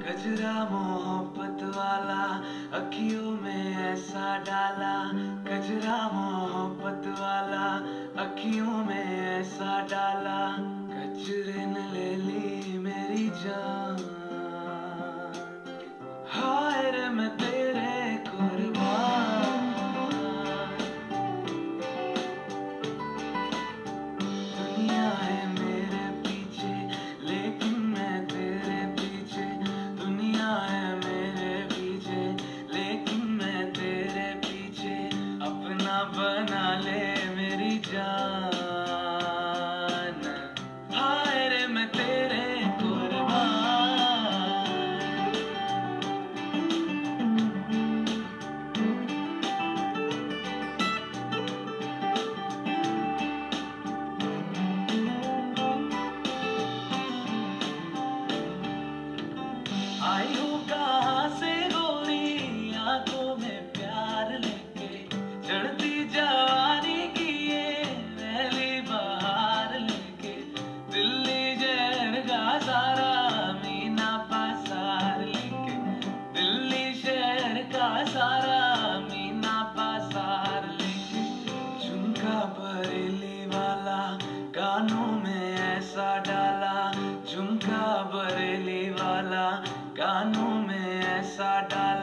गजरा मोहब्बत वाला अखियों में ऐसा डाला, गजरा मोहब्बत वाला अखियों में ऐसा डाला, गजरे ने ले ली मेरी जान। हाय रे मैं तेरे कुर्बान, दुनिया है मेरे पीछे लेकिन मैं तेरे पीछे, दुनिया है मेरे पीछे लेकिन मैं तेरे पीछे, अपना बना ले मेरी जान। हाय रे मैं तेरे कुर्बान। आई हूँ कहाँ से गोरी आंखों में प्यार लेके, चढ़ती जवानी की ये पहली बहार लेके, दिल्ली शहर का सारा मीना बाजार लेके, दिल्ली शहर का सारा मीना बाजार लेके, झुमका बरेली वाला कानों में ऐसा डाला, झुमका बरेली वाला कानों में ऐसा डाला।